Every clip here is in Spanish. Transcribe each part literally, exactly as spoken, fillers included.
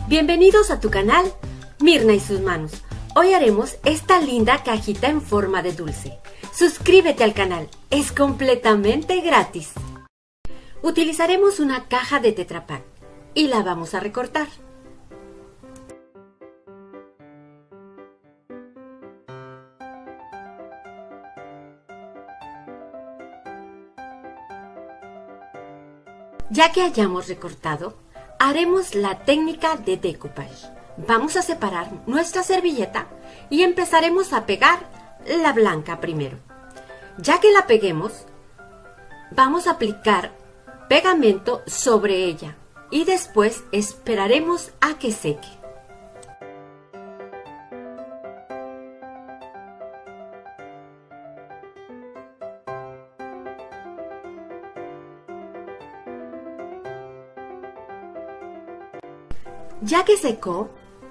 Bienvenidos a tu canal, Mirna y sus manos. Hoy haremos esta linda cajita en forma de dulce. Suscríbete al canal, es completamente gratis. Utilizaremos una caja de Tetra Pak y la vamos a recortar. Ya que hayamos recortado, haremos la técnica de decoupage. Vamos a separar nuestra servilleta y empezaremos a pegar la blanca primero. Ya que la peguemos, vamos a aplicar pegamento sobre ella y después esperaremos a que seque. Ya que secó,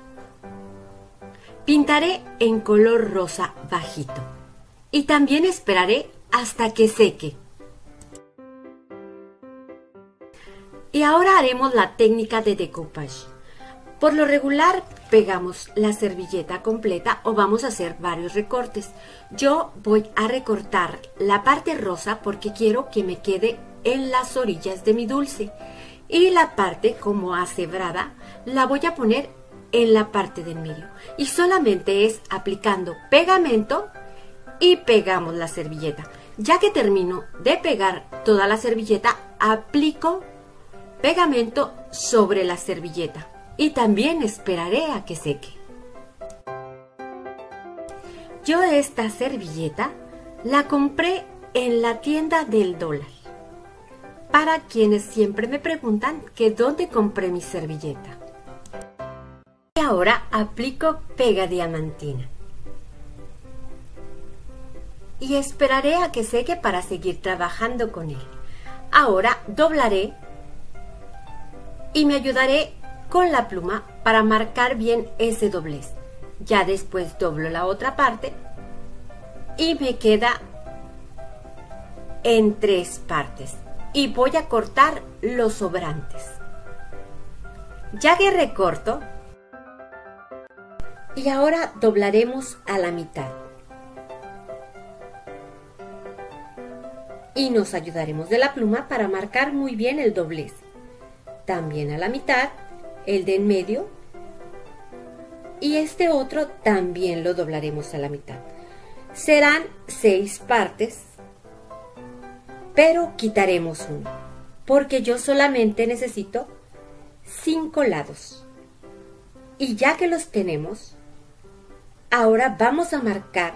pintaré en color rosa bajito y también esperaré hasta que seque. Y ahora haremos la técnica de decoupage. Por lo regular pegamos la servilleta completa o vamos a hacer varios recortes. Yo voy a recortar la parte rosa porque quiero que me quede en las orillas de mi dulce. Y la parte como asebrada la voy a poner en la parte del medio. Y solamente es aplicando pegamento y pegamos la servilleta. Ya que termino de pegar toda la servilleta, aplico pegamento sobre la servilleta. Y también esperaré a que seque. Yo esta servilleta la compré en la tienda del dólar. Para quienes siempre me preguntan que dónde compré mi servilleta. Y ahora aplico pega diamantina. Y esperaré a que seque para seguir trabajando con él. Ahora doblaré y me ayudaré con la pluma para marcar bien ese doblez. Ya después doblo la otra parte y me queda en tres partes. Y voy a cortar los sobrantes. Ya que recorto, y ahora doblaremos a la mitad. Y nos ayudaremos de la pluma para marcar muy bien el doblez. También a la mitad, el de en medio. Y este otro también lo doblaremos a la mitad. Serán seis partes. Pero quitaremos uno, porque yo solamente necesito cinco lados. Y ya que los tenemos, ahora vamos a marcar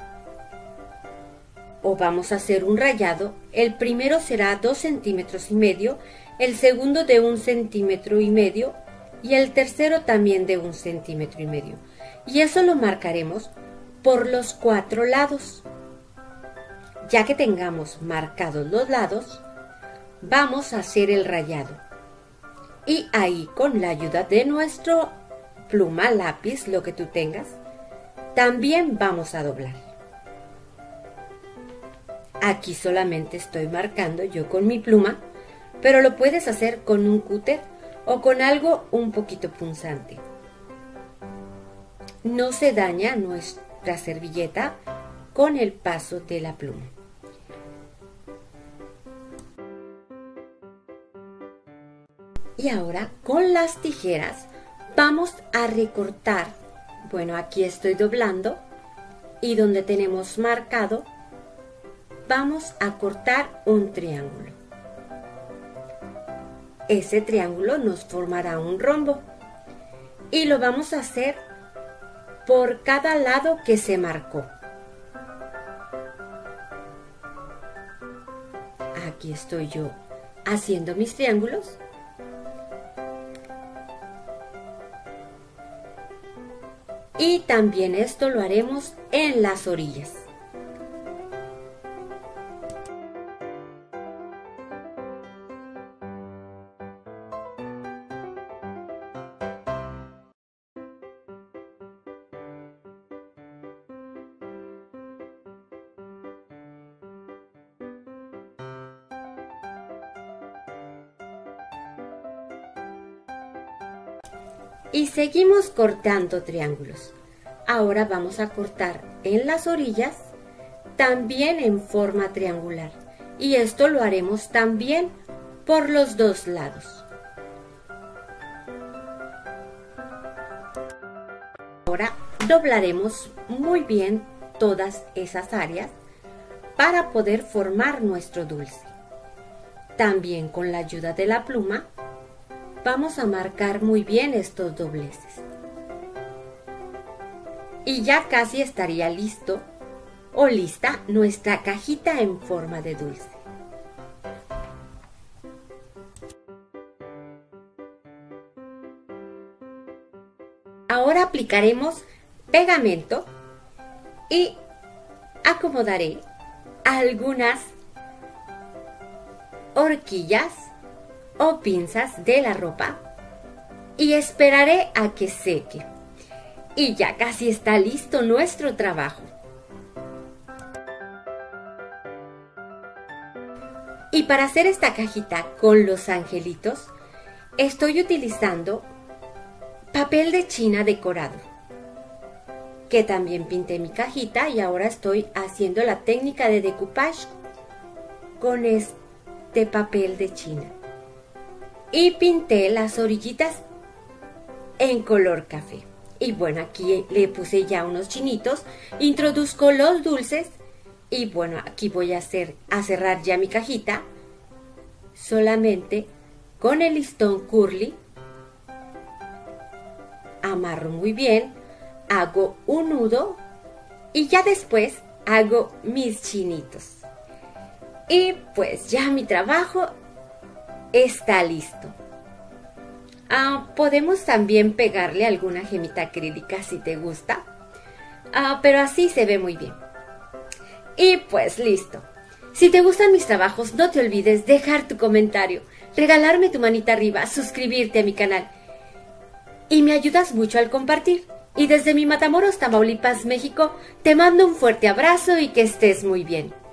o vamos a hacer un rayado. El primero será dos centímetros y medio, el segundo de un centímetro y medio y el tercero también de un centímetro y medio. Y eso lo marcaremos por los cuatro lados. Ya que tengamos marcados los lados, vamos a hacer el rayado. Y ahí, con la ayuda de nuestro pluma, lápiz, lo que tú tengas, también vamos a doblar. Aquí solamente estoy marcando yo con mi pluma, pero lo puedes hacer con un cúter o con algo un poquito punzante. No se daña nuestra servilleta con el paso de la pluma. Y ahora con las tijeras vamos a recortar. Bueno, aquí estoy doblando y donde tenemos marcado vamos a cortar un triángulo. Ese triángulo nos formará un rombo y lo vamos a hacer por cada lado que se marcó. Aquí estoy yo haciendo mis triángulos. Y también esto lo haremos en las orillas. Y seguimos cortando triángulos. Ahora vamos a cortar en las orillas también en forma triangular. Y esto lo haremos también por los dos lados. Ahora doblaremos muy bien todas esas áreas para poder formar nuestro dulce. También con la ayuda de la pluma vamos a marcar muy bien estos dobleces. Y ya casi estaría listo o lista nuestra cajita en forma de dulce. Ahora aplicaremos pegamento y acomodaré algunas horquillas o pinzas de la ropa y esperaré a que seque. Y ya casi está listo nuestro trabajo. Y para hacer esta cajita con los angelitos, estoy utilizando papel de China decorado, que también pinté mi cajita y ahora estoy haciendo la técnica de decoupage con este papel de China. Y pinté las orillitas en color café. Y bueno, aquí le puse ya unos chinitos, introduzco los dulces y bueno, aquí voy a hacer a cerrar ya mi cajita solamente con el listón curly. Amarro muy bien, hago un nudo y ya después hago mis chinitos. Y pues ya mi trabajo está listo. Ah, podemos también pegarle alguna gemita acrílica si te gusta, ah, pero así se ve muy bien. Y pues listo. Si te gustan mis trabajos, no te olvides dejar tu comentario, regalarme tu manita arriba, suscribirte a mi canal. Y me ayudas mucho al compartir. Y desde mi Matamoros, Tamaulipas, México, te mando un fuerte abrazo y que estés muy bien.